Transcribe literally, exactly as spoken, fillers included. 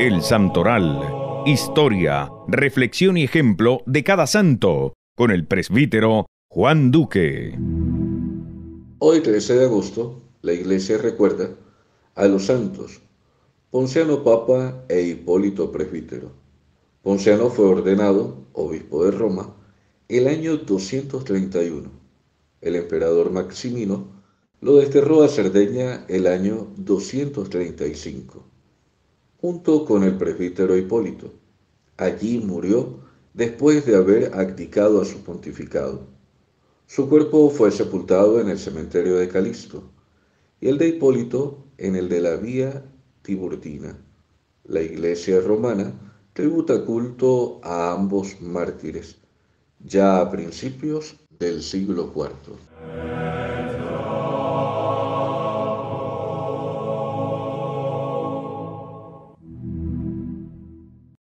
El Santoral. Historia, reflexión y ejemplo de cada santo, con el presbítero Juan Duque. Hoy, trece de agosto, la Iglesia recuerda a los santos Ponciano Papa e Hipólito Presbítero. Ponciano fue ordenado obispo de Roma el año doscientos treinta y uno. El emperador Maximino lo desterró a Cerdeña el año doscientos treinta y cinco, junto con el presbítero Hipólito. Allí murió después de haber abdicado a su pontificado. Su cuerpo fue sepultado en el cementerio de Calixto y el de Hipólito en el de la Vía Tiburtina. La Iglesia romana tributa culto a ambos mártires, ya a principios del siglo cuarto.